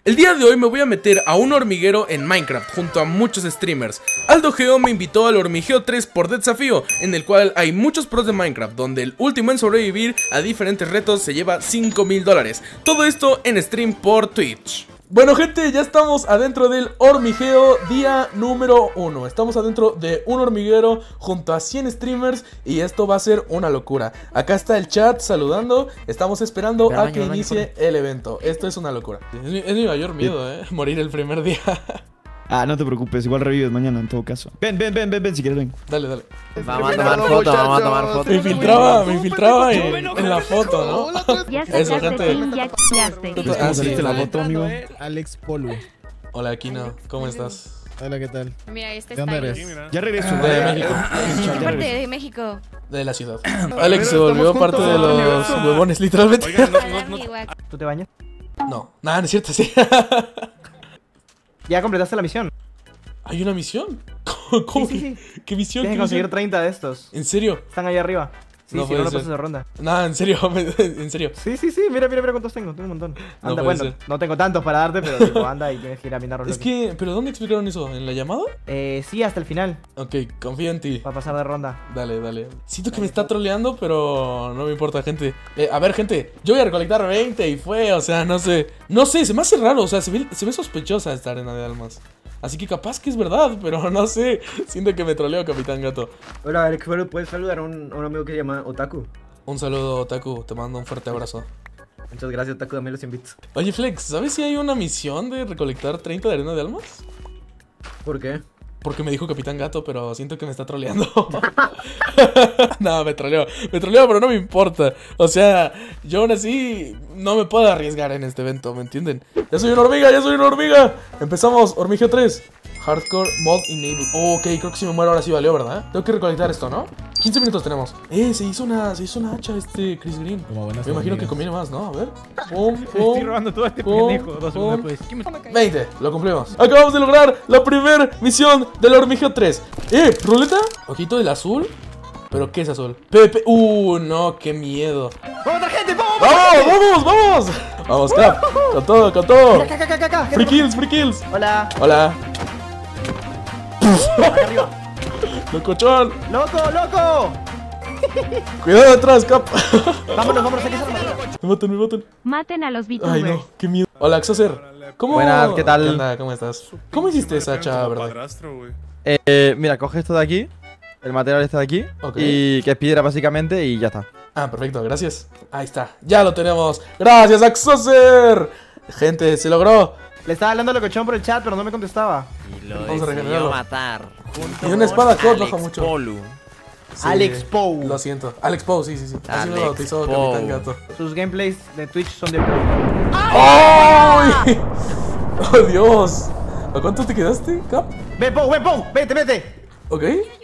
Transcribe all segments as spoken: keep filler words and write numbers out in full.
El día de hoy me voy a meter a un hormiguero en Minecraft junto a muchos streamers. Aldo Geo me invitó al Hormigeo tres por desafío, en el cual hay muchos pros de Minecraft, donde el último en sobrevivir a diferentes retos se lleva cinco mil dólares. Todo esto en stream por Twitch. Bueno gente, ya estamos adentro del hormigeo día número uno. Estamos adentro de un hormiguero junto a cien streamers y esto va a ser una locura. Acá está el chat saludando, estamos esperando a que inicie el evento. Esto es una locura. Es mi, es mi mayor miedo, eh, morir el primer día. Ah, no te preocupes, igual revives mañana en todo caso. Ven, ven, ven, ven, ven si quieres, ven. Dale, dale. Vamos a tomar foto, vamos a tomar foto. Me infiltraba, me infiltraba en, en la foto, ¿no? Ya Eso, gente. ya Ah, sí, ¿Viste la dale. foto, amigo? Alex Polu. Hola, Aquino, ¿cómo estás? Hola, ¿qué tal? Mira, este ¿De dónde está eres? Ya regreso. De México. ¿Qué parte de México? De la ciudad. Alex se volvió parte de los huevones, literalmente. ¿Tú te bañas? No, nada, no es cierto, sí. Ya completaste la misión. ¿Hay una misión? ¿Cómo, cómo Sí, sí, que? ¿Qué misión? Tienes ¿Qué que conseguir misión? treinta de estos. ¿En serio? Están ahí arriba. Sí, No si puede no, no ser. pasas de ronda. Nada, en serio, en serio. Sí, sí, sí. Mira, mira, mira cuántos tengo. Tengo un montón. No Anda, puede bueno, ser. no tengo tantos para darte, pero tipo, anda y tienes que ir a minar. Es que, ¿pero dónde explicaron eso? ¿En la llamada? Eh, sí, hasta el final. Ok, confío en ti. Para pasar de ronda. Dale, dale. Siento que me está troleando, pero no me importa, gente. Eh, a ver, gente, yo voy a recolectar veinte y fue, o sea, no sé. No sé, se me hace raro, o sea, se ve, se ve sospechosa esta arena de almas. Así que capaz que es verdad, pero no sé. Siento que me troleo, Capitán Gato. Hola, Alex, ¿puedes saludar a un, a un amigo que se llama Otaku? Un saludo, Otaku, te mando un fuerte abrazo. Muchas gracias, Otaku, también los invito. Oye, Flex, ¿sabes si hay una misión de recolectar treinta de arena de almas? ¿Por qué? Porque me dijo Capitán Gato, pero siento que me está troleando. No, me troleó, me troleó, pero no me importa. O sea, yo aún así no me puedo arriesgar en este evento, ¿me entienden? ¡Ya soy una hormiga, ya soy una hormiga! Empezamos, Hormigeo tres. Hardcore Mod Enable. Oh, ok, creo que si me muero ahora sí valió, ¿verdad? Tengo que recolectar esto, ¿no? quince minutos tenemos. Eh, se hizo una, se hizo una hacha este Chris Green. Me imagino que conviene más, ¿no? A ver. Pum, pum, Estoy robando todo este pum, pendejo. Dos segundos pum. después. veinte, lo cumplimos. Acabamos de lograr la primera misión del Hormigeo tres. Eh, ruleta. Ojito del azul. ¿Pero qué es azul? Pepe. Uh, no, qué miedo. ¡Vamos, otra gente! ¡Vamos! ¡Vamos, vamos, vamos! Vamos, Cap. Con todo, con todo. Acá, acá, acá, acá. Free kills, free kills. Hola. Hola. Acá arriba. Locochón. ¡Loco, loco! Cuidado atrás, Cap. Vámonos, vámonos, hay que hacer Me matan, me matan. Maten a los Ay, VTubers. no, qué miedo. Hola, Xoser. ¿Cómo? Buenas, ¿qué tal? ¿Qué onda? ¿Cómo estás? ¿Cómo hiciste esa hacha verde? Eh, mira, coge esto de aquí, el material este de aquí, Ok. y que es piedra básicamente, y ya está. Ah, perfecto, gracias. Ahí está, ya lo tenemos. Gracias, Axoser. Gente, se logró. Le estaba hablando a Locochón por el chat, pero no me contestaba. Y lo Vamos a decidió regenerarlo. matar. Y una espada corta baja mucho. Polu. Sí, Alex Pou. Lo siento. Alex Pou, sí, sí, sí. Así me Alex bautizó Pou. Capitán Gato. Sus gameplays de Twitch son de... ¡Ay! ¡Oh, Dios! ¿A cuánto te quedaste, Cap? ¡Ven, Pou, ven, Pou! ¡Vete, vete! ¿Ok?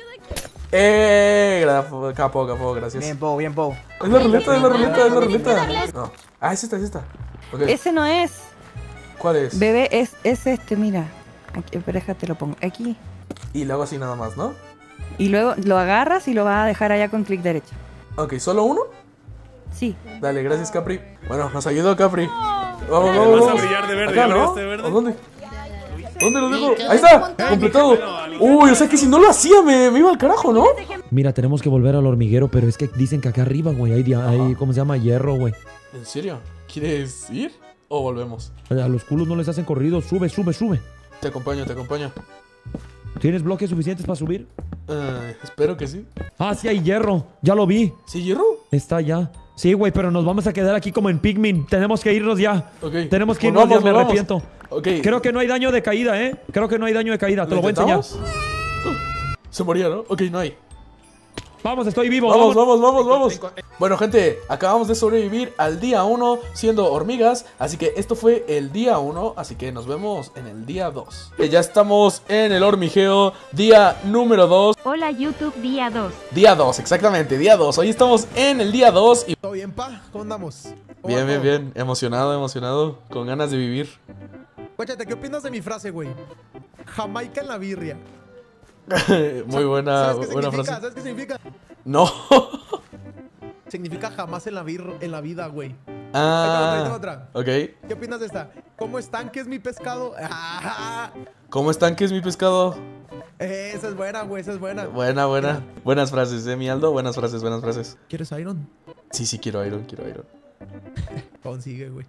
¡Eh! gra- Capo, capo, gracias. Bien, Pou, bien, Pou. Es la ruleta, es la ruleta, es la ruleta. No. Ah, es esta, es esta. Ok. Ese no es, ¿Cuál es? bebé, es, es este, mira. Aquí, pero déjate lo pongo aquí. Y lo hago así nada más, ¿no? Y luego lo agarras y lo vas a dejar allá con clic derecho. Ok, ¿solo uno? Sí. Dale, gracias, Capri. Bueno, nos ayudó Capri. Vamos, vamos, Vas a vamos. brillar de verde, Acá, ya ¿no? brillaste de verde. ¿O dónde? ¿Dónde lo dejo? Ahí está, completado. Uy, o sea que si no lo hacía me, me iba al carajo, ¿no? Mira, tenemos que volver al hormiguero, pero es que dicen que acá arriba, güey, hay, dia- hay, ¿cómo se llama? Hierro, güey. ¿En serio? ¿Quieres ir? ¿O volvemos? A los culos no les hacen corrido. Sube, sube, sube. Te acompaño, te acompaño. ¿Tienes bloques suficientes para subir? Eh, espero que sí. Ah, sí hay hierro. Ya lo vi. ¿Sí, hierro? Está ya. Sí, güey, pero nos vamos a quedar aquí como en Pikmin. Tenemos que irnos ya. Ok. Tenemos que Pues irnos vamos, ya, me vamos. arrepiento. Ok. Creo que no hay daño de caída, ¿eh? Creo que no hay daño de caída. Te lo voy a enseñar. intentamos? Se moría, ¿no? Ok, no hay. Vamos, estoy vivo. Vamos, vamos, vamos, vamos. Bueno, gente, acabamos de sobrevivir al día uno siendo hormigas. Así que esto fue el día uno. Así que nos vemos en el día dos. Ya estamos en el hormigeo día número dos. Hola YouTube día dos. Día dos, exactamente, día dos. Hoy estamos en el día dos y... ¿Todo bien, pa? ¿Cómo andamos? Bien, bien, bien. Emocionado, emocionado. Con ganas de vivir. Cuéntate, ¿qué opinas de mi frase, güey? Jamaica en la birria. Muy buena, ¿Sabes qué buena significa? frase. ¿Sabes qué significa? No. Significa jamás en la, vir en la vida, güey. Ah, Ahí tengo otra. ok. ¿Qué opinas de esta? ¿Cómo están que es mi pescado? Ah, ¿Cómo están que es mi pescado? eh, esa es buena, güey, esa es buena. Buena, buena. Buenas frases, ¿eh, mi Aldo? Buenas frases, buenas frases. ¿Quieres Iron? Sí, sí, quiero Iron, quiero Iron. Consigue, güey.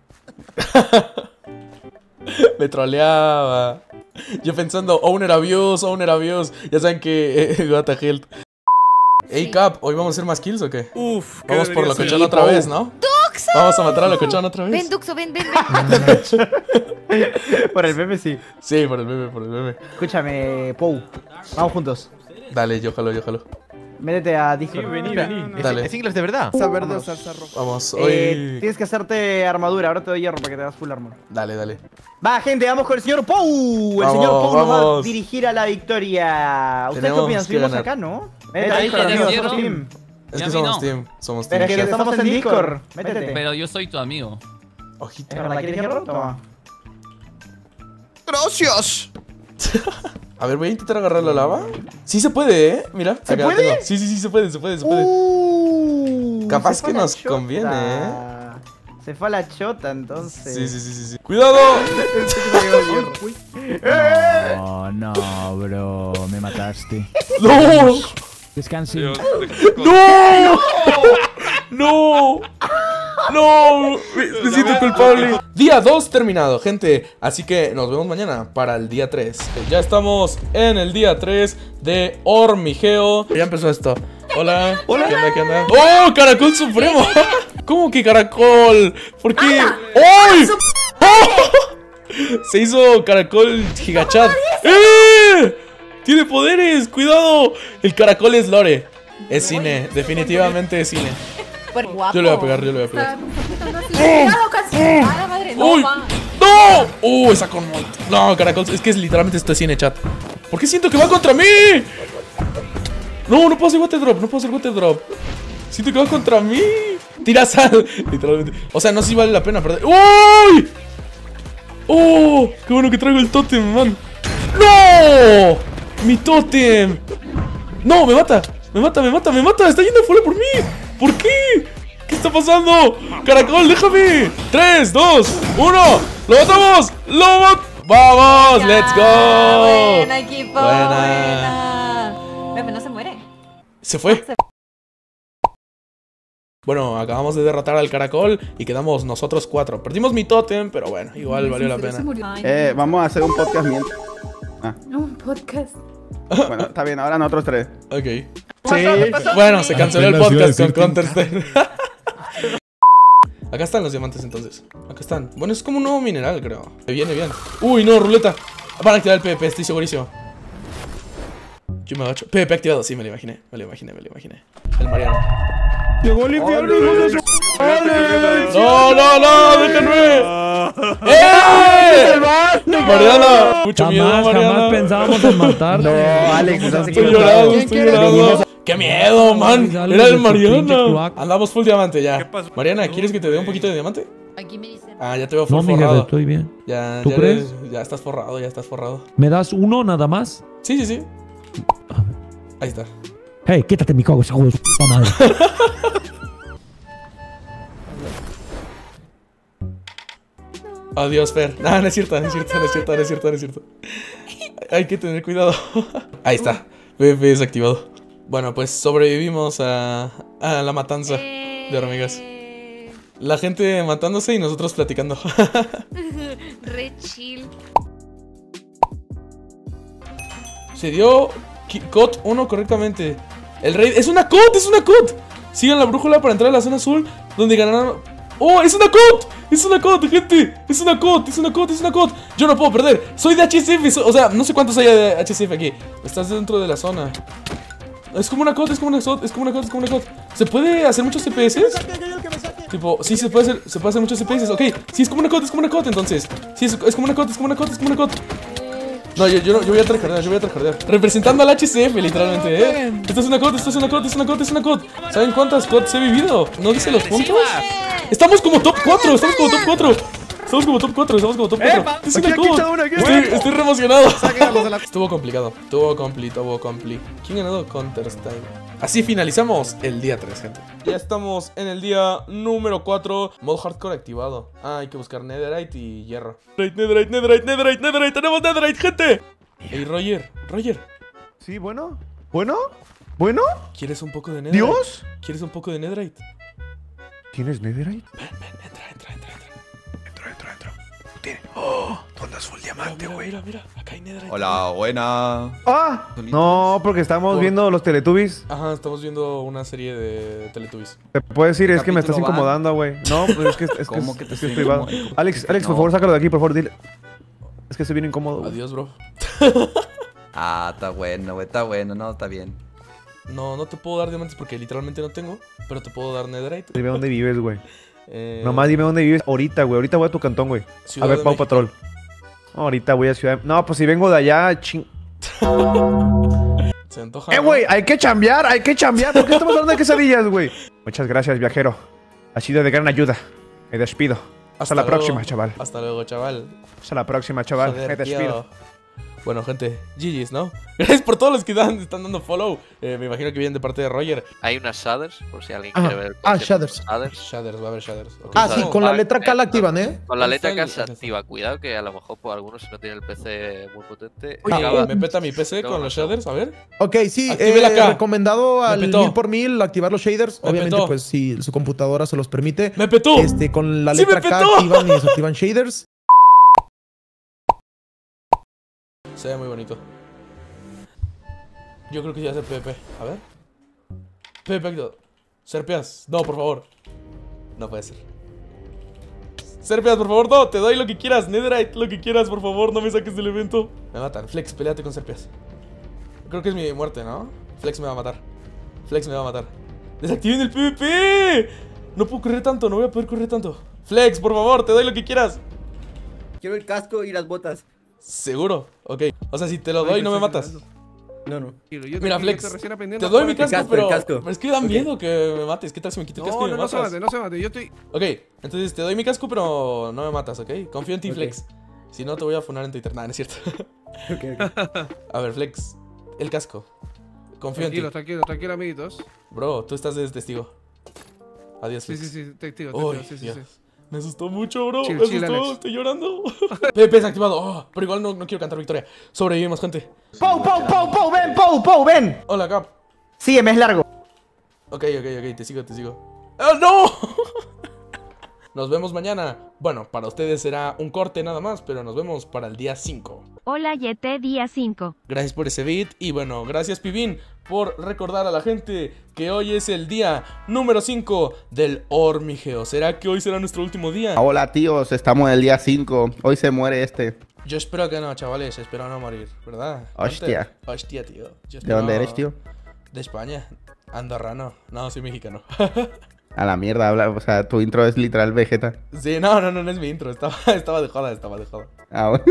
Me troleaba. Yo pensando, owner abuse, owner abuse. Ya saben que eh, gota health. Ey, Cap, ¿hoy vamos a hacer más kills o qué? Uf, ¿qué Vamos por debería Locochón ser? otra vez, ¿no? ¡Duxo! Vamos a matar a Locochón otra Ven, vez. Duxo, ven, ven, ven. Por el meme sí. Sí, por el meme, por el meme. Escúchame, Pou. Vamos juntos. Dale, yo jalo, yo jalo. Métete a Discord. Sí, vení, Espera. vení. Dale. ¿Es inglés de verdad? Salsa verde o salsa roja. Vamos, Eh, hoy. tienes que hacerte armadura. Ahora te doy hierro para que te hagas full armor. Dale, dale. Va, gente, vamos con el señor Pou. El Vamos, señor Pou nos va a vamos. dirigir a la victoria. ¿Ustedes qué Tenemos opinan? que Subimos ganar. acá, ¿no? Eh, Métete a ahí Discord, ya amigos. dieron. Somos team. Es Y a que mí somos no. team, somos Pero team. que estamos en Discord. Métete. Pero yo soy tu amigo. Ojito. ¿Es verdad? ¿Quieres hierro? Toma. ¡Gracias! A ver, voy a intentar agarrar la lava. Sí se puede, ¿eh? Mira. ¿Se acá puede? tengo. Sí, sí, sí, se puede, se puede, se puede. Uh, Capaz se fue que a la nos chota. conviene, ¿eh? Se fue a la chota, entonces. Sí, sí, sí, sí, sí. ¡Cuidado! No, no, bro. Me mataste. ¡No! Descansen. ¡No! ¡No! ¡No! Me, me siento culpable. Día dos terminado, gente. Así que nos vemos mañana para el día tres. Ya estamos en el día tres de hormigueo. Ya empezó esto. Hola. Hola. ¿Qué onda? ¿Qué onda? ¡Oh! ¡Caracol supremo! ¿Cómo que caracol? ¿Por qué? ¡Ay! ¡Oh! Se hizo caracol gigachat. ¡Eh! ¡Tiene poderes! ¡Cuidado! El caracol es lore. Es cine. Definitivamente es cine. Súper guapo. Yo le voy a pegar, yo le voy a pegar. Cuidado, casi. ¡A la madre! No, ¡Uy! va. ¡No! ¡Uh! Esa con... No, caracol. Es que es literalmente esto es cine, chat. ¿Por qué siento que va contra mí? No, no puedo hacer water drop. No puedo hacer water drop. Siento que va contra mí. Tira sal. Literalmente. O sea, no sé si vale la pena perder. ¡Uy! ¡Oh! ¡Qué bueno que traigo el tótem, man! ¡No! ¡Mi tótem! ¡No! ¡Me mata! ¡Me mata, me mata, me mata! ¡Está yendo fuera por mí! ¿Por qué? ¿Qué está pasando? ¡Caracol, déjame! tres, dos, uno. ¡Lo matamos! ¡Lo matamos! ¡Vamos! Ya, ¡Let's go! Buena, equipo. Buena. Buena. Pepe, no se muere. Se fue. Bueno, acabamos de derrotar al caracol y quedamos nosotros cuatro. Perdimos mi tótem, pero bueno, igual valió la pena. Eh, vamos a hacer un podcast mientras. Un podcast. Bueno, está bien, ahora nosotros tres. Ok. Sí. Bueno, se canceló el Apenas iba a podcast con decir Counter-Strike. Acá están los diamantes entonces. Acá están. Bueno, es como un nuevo mineral, creo. Me viene bien. Uy, no, ruleta. Van a activar el PvP, estoy segurísimo. Yo me agacho. PvP activado, sí, me lo imaginé. Me lo imaginé, me lo imaginé. El Mariano. Llegó el infierno, hijo de su... ¡No, no, no! ¡Déjenme! ¡Eh! ¡Mariana! Mucho miedo, Jamás, jamás Mariana. pensábamos en matar. No, Alex, estás Estoy equivocado. llorando, estoy llorando. ¡Qué miedo, man! Sale Era de el tu pinche Mariana. cloaca. Andamos full diamante ya. ¿Qué pasó? Mariana, ¿quieres que te dé un poquito de diamante? Aquí me dicen. Ah, ya te veo full No, Miguel, forrado. estoy bien. Ya, ¿Tú ya, crees? eres- ya estás forrado, ya estás forrado. ¿Me das uno nada más? Sí, sí, sí. Ahí está. Hey, quítate mi cogo, hijo de su puta madre. Adiós, Fer. No, no es cierto, no es cierto, no es cierto, no es cierto, no es cierto. Hay que tener cuidado. Ahí está. PvP desactivado. Bueno, pues sobrevivimos a, a la matanza de hormigas. La gente matándose y nosotros platicando. Re chill. Se dio Ki- C O T uno correctamente. El rey... ¡Es una C O T! ¡Es una C O T! Sigan la brújula para entrar a la zona azul donde ganaron... ¡Oh! ¡Es una C O T! ¡Es una C O T, gente! ¡Es una C O T! ¡Es una C O T! ¡Es una C O T! Yo no puedo perder. Soy de H S F. so- O sea, no sé cuántos hay de H S F aquí. Estás dentro de la zona. Es como una C O T, es como una C O T, es como una C O T, es como una C O T. ¿Se puede hacer muchos C P S? Tipo, sí, se puede hacer, se puede hacer muchos C P S. Ok, sí, es como una C O T, es como una C O T entonces. Sí, es, es como una C O T, es como una C O T, es como una C O T. No, yo, yo, no, yo voy a trajardear, yo voy a trajardear. Representando al H C F, literalmente, ¿eh? Esto es una C O T, esto es una C O T, es una C O T, es una C O T. ¿Saben cuántas C O Ts he vivido? ¿No dice los puntos? Estamos como top cuatro, estamos como top cuatro. Estamos como top cuatro, estamos como top cuatro. Es una C O T. Estoy, estoy re emocionado. Estuvo complicado, estuvo compli, estuvo compli. ¿Quién ganó Counter-Strike? Así finalizamos el día tres, gente. Ya estamos en el día número cuatro. Modo hardcore activado. Ah, hay que buscar netherite y hierro. Netherite, netherite, netherite, netherite. Tenemos netherite, gente. Ey, Roger, Roger. Sí, bueno. ¿Bueno? ¿Bueno? ¿Quieres un poco de netherite? ¿Dios? ¿Quieres un poco de netherite? ¿Tienes netherite? Ven, ven, entra, entra, entra, entra. Entra, entra, entra. Tiene. ¡Oh! ¿Dónde es full diamante, Mira, güey? mira, mira, mira. Acá hay netherite. Hola, buena. ¡Ah! No, porque estamos Por- viendo los Teletubbies. Ajá, estamos viendo una serie de Teletubbies. Te puedo decir, es que me estás Capítulo van. incomodando, güey. No, pero es que es, es, que ¿Cómo es- que te es que es estoy privado. incomodando? Alex, Alex, por No. favor, sácalo de aquí, por favor, dile. Es que estoy bien incómodo, güey. Adiós, bro. Ah, está bueno, güey, está bueno, no, está bien. No, no te puedo dar diamantes porque literalmente no tengo. Pero te puedo dar netherite. Dime dónde vives, güey. Eh, Nomás dime dónde vives ahorita, güey. Ahorita voy a tu cantón, güey. Ciudad A ver, de Pau México. Patrol. Ahorita voy a Ciudad. No, pues si vengo de allá, ching. Se antoja. Eh, ¿no? güey, hay que chambear, hay que chambear. ¿Por qué estamos hablando de quesadillas, güey? Muchas gracias, viajero. Ha sido de gran ayuda. Me despido. Hasta, la luego. próxima, chaval. Hasta luego, chaval. Hasta la próxima, chaval. Joder, Me despido. tío. Bueno, gente, G G's, ¿no? Gracias por todos los que dan- están dando follow. Eh, me imagino que vienen de parte de Roger. Hay unas shaders, por si alguien Ah, quiere ver. el ah, concepto de shaders. shaders. Shaders, va a haber shaders. Ok. Ah, sí, No, con la vale, letra K la eh, activan, ¿eh? Con la ¿Dónde letra está K el- se dónde está? activa. Cuidado que a lo mejor por algunos si no tiene el P C muy potente. Ah, acaba- me peta mi P C No, con no, los no. shaders, a ver. Ok, sí, Active la eh, K. recomendado Me al petó. mil por mil activar los shaders. Me Obviamente, petó. pues si su computadora se los permite. ¡Me petó! Este, con la ¡Sí, me letra K petó! activan y desactivan shaders. Se ve muy bonito. Yo creo que ya hace PvP. A ver. PvP. Serpias. No, por favor. No puede ser. Serpias, por favor, no. Te doy lo que quieras. Netherite, lo que quieras, por favor. No me saques del evento. Me matan. Flex, peleate con Serpias. Creo que es mi muerte, ¿no? Flex me va a matar. Flex me va a matar. ¡Desactiven el PvP! No puedo correr tanto. No voy a poder correr tanto. Flex, por favor, te doy lo que quieras. Quiero el casco y las botas. ¿Seguro? Ok. O sea, si te lo doy, no me matas. No, no. Mira, Flex, te doy mi casco, casco, pero, el casco. pero es que da Ok. miedo que me mates. ¿Qué tal si me quito el casco No, y me no, no matas? se mate, no se mate. Yo estoy. Ok, entonces te doy mi casco, pero no me matas, ¿ok? Confío en ti, Ok. Flex. Si no, te voy a funar en Twitter. Nah, no es cierto. Ok, ok. A ver, Flex, el casco. Confío Tranquilo, en ti. tranquilo, tranquilo, amiguitos. Bro, tú estás de testigo. Adiós, Sí, Flex. sí, sí, testigo, Uy, testigo, sí, sí, Dios. sí. Me asustó mucho, bro. Chill, me chill, asustó, Alex. estoy llorando. P P desactivado. Oh, pero igual no, no quiero cantar victoria. Sobrevivimos, gente. Pou, Pou, Pou, Pou, ven, Pou, Pou, ven. Hola, Cap. Sígueme, es largo. Ok, ok, ok, te sigo, te sigo. ¡Oh, no! Nos vemos mañana. Bueno, para ustedes será un corte nada más, pero nos vemos para el día cinco. Hola, Yete, día cinco. Gracias por ese beat y bueno, gracias Pibín por recordar a la gente que hoy es el día número cinco del hormigeo. ¿Será que hoy será nuestro último día? Hola, tíos, estamos en el día cinco. Hoy se muere este. Yo espero que no, chavales, espero no morir, ¿verdad? Hostia. Gente, hostia, tío. Yo ¿De espero- dónde eres, tío? De España. Andorrano. No, soy mexicano. A la mierda, habla. O sea, tu intro es literal Vegeta. Sí, no, no, no, no es mi intro. Estaba, estaba de joda, estaba de joda. Ah, bueno.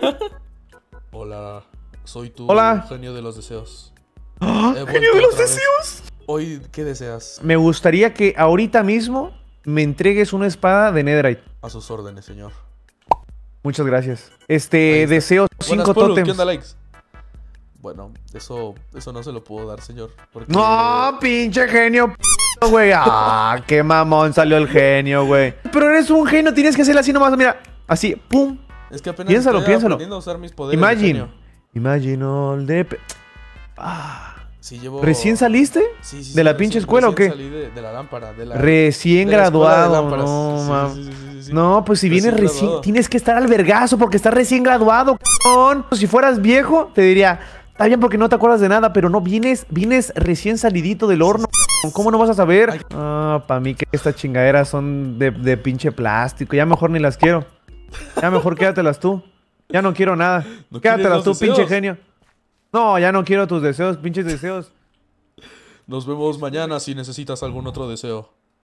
Hola, soy tu Hola. genio de los deseos. ¡Ah! He vuelto ¡Genio de los otra vez. deseos! Hoy, ¿qué deseas? Me gustaría que ahorita mismo me entregues una espada de Netherite. A sus órdenes, señor. Muchas gracias. Este, deseo Buenas, cinco Polo, ¿qué tótems. onda, likes? Bueno, eso, eso no se lo puedo dar, señor. Porque... No, pinche genio, p***, güey. Ah, qué mamón salió el genio, güey. Pero eres un genio, tienes que hacerle así nomás, mira. Así, pum. Es que apenas Piénsalo, estoy piénsalo. aprendiendo a usar mis poderes de Imagine. genio. Imagine all the... pe- Ah. Sí, llevo... ¿Recién saliste? Sí, sí, ¿De sí, la recién- pinche escuela o recién qué? salí de, de la lámpara, de la... Recién de la escuela de graduado, lámparas. no, Sí, sí, mam. sí, sí, sí, sí. No, pues si vienes Recién recién, graduado. tienes que estar al vergazo porque estás recién graduado, cabrón. Si fueras viejo, te diría, está bien porque no te acuerdas de nada, pero no, vienes, vienes recién salidito del horno, cabrón. ¿Cómo no vas a saber? Ah, para mí que estas chingaderas son de, de pinche plástico, ya mejor ni las quiero. Ya mejor quédatelas tú. Ya no quiero nada. ¿No Quédatelas quieres tú, los pinche deseos? genio. No, ya no quiero tus deseos, pinches deseos. Nos vemos mañana si necesitas algún otro deseo.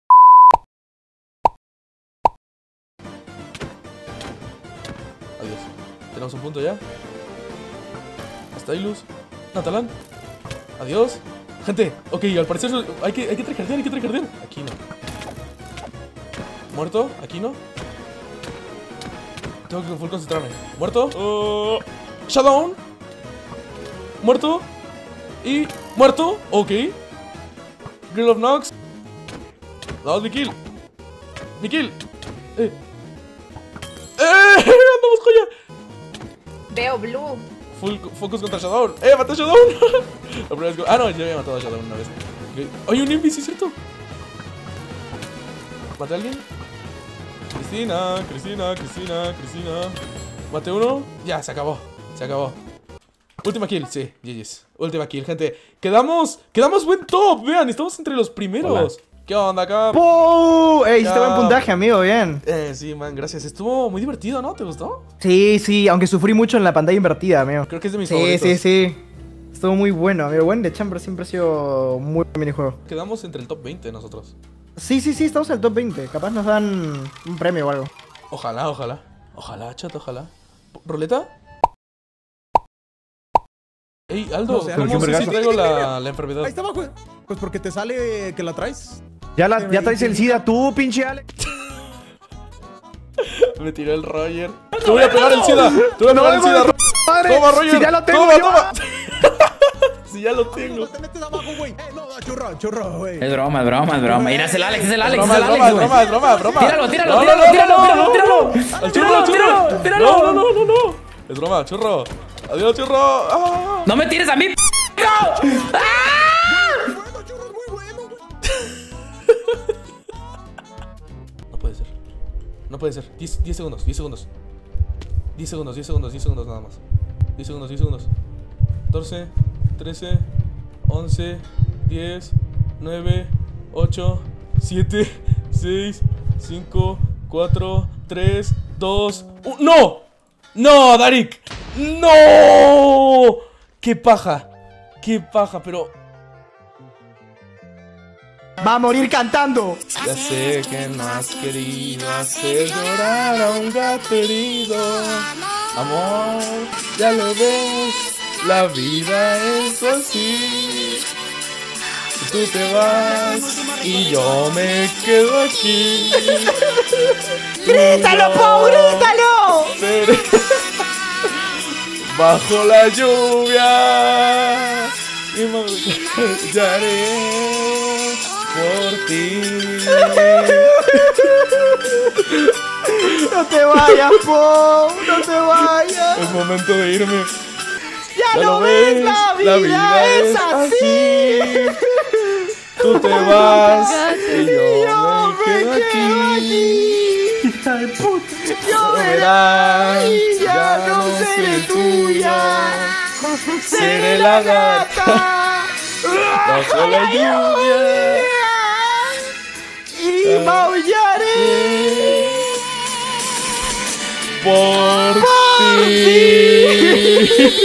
Adiós. ¿Tenemos un punto ya? ¿Hasta ahí, Luz? ¿Natalán? Adiós. Gente, ok, al parecer hay que, hay que trejardear, hay que trejardear. Aquí no. ¿Muerto? ¿Aquí no? Tengo que full concentrarme. ¿Muerto? Uh, Shutdown. ¿Muerto? Y... ¿Muerto? Ok. Girl of Nox. Vamos, Mikil. Mikil. Eh. ¡Eh! ¡Andamos, joya! Veo blue. Full focus contra Shadow. ¡Eh! ¡Maté a Shadow! La primera vez que... Ah, no, ya había matado a Shadow una vez. Okay. ¡Hay un Envy, sí es cierto! ¿Maté a alguien? Cristina, Cristina, Cristina, Cristina. ¿Maté uno? Ya, se acabó. Se acabó. Última kill, sí, G G's. Última kill, gente. Quedamos, quedamos buen top, vean, estamos entre los primeros. Hola. ¿Qué onda acá? ¡Pum! ¡Ey, hiciste buen puntaje, amigo! Bien. Eh, sí, man, gracias. Estuvo muy divertido, ¿no? ¿Te gustó? Sí, sí, aunque sufrí mucho en la pantalla invertida, amigo. Creo que es de mis sí, favoritos. Sí, sí, sí. Estuvo muy bueno, amigo. Buen de Chamber siempre ha sido muy buen minijuego. Quedamos entre el top veinte nosotros. Sí, sí, sí, estamos en el top veinte. Capaz nos dan un premio o algo. Ojalá, ojalá. Ojalá, chat, ojalá. ¿Roleta? Ey, Aldo, No sé, ¿cómo ¿cómo sé si traigo la, la enfermedad? Ahí está abajo. Pues porque te sale que la traes. Ya, la, ya traes el SIDA tú, pinche Alex. Me tiró el Roger. Te voy a pegar el SIDA. Te voy a pegar el SIDA. Madre, Toma, Roger. si ya lo tengo Toma, yo. toma. Si ya lo tengo. No te metes abajo, güey. Eh, no, no, churro, churro, güey. Es broma, es broma, es broma. Mira, es el Alex, es el Alex, es Broma, el es Alex, broma, es güey. broma, es broma, es broma. Tíralo, tíralo, No, tíralo, no, tíralo, no, tíralo, no, tíralo. Al churro, Tíralo, al churro. tíralo, tíralo. No, no, no, no, no. Es broma, churro. Adiós, churro. Ah. No me tires a mí, p***. ¡Ah! No puede ser. No puede ser. diez segundos, diez segundos. diez segundos, diez segundos, diez segundos nada más. diez segundos, diez segundos. catorce, trece, once, diez, nueve, ocho, siete, seis, cinco, cuatro, tres, dos, uno. ¡No! ¡No, Darik! ¡No! ¡Qué paja! ¡Qué paja! Pero... ¡Va a morir cantando! Ya sé que no has querido hacer llorar a un gato herido. Amor, ya lo ves, la vida es así. Tú te vas y yo me quedo aquí. ¡Grítalo, Pau, grítalo! Bajo la lluvia y maullaré por ti. No te vayas, Pau, no te vayas. Es momento de irme. Ya, ya lo ves, la vida, la vida es así. así. Tú te vas y yo, yo me quedo aquí. Hija de puta. Yo verás, ya, ya no seré tuya. Seré la gata bajo la lluvia y maullaré por, por ti.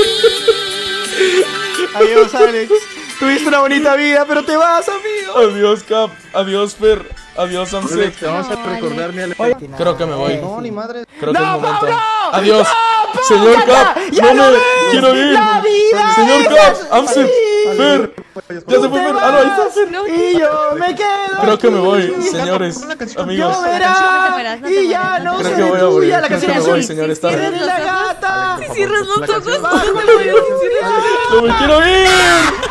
Adiós, Alex. Tuviste una bonita vida, pero te vas, amigo. Adiós, Cap. Adiós, Fer. Adiós, Amset. Vamos a recordarme a Creo que me voy. No, ni madre. Creo que no, es momento. no, Adiós. no, Señor ya, Cap. ya No lo me ves, quiero ir. la vida Señor es Cap. así. Amset. Fer. Ya se fue Fer. Ah, no, ahí está Fer. Y yo me quedo. Creo que me voy, señores. Amigos. Yo verás y ya no Creo sé que voy a morir. tuya la Creo que canción me voy, azul. señor. Está Eres la gata. Cierras los ojos. Bajo la lluvia. ¡No me quiero ir!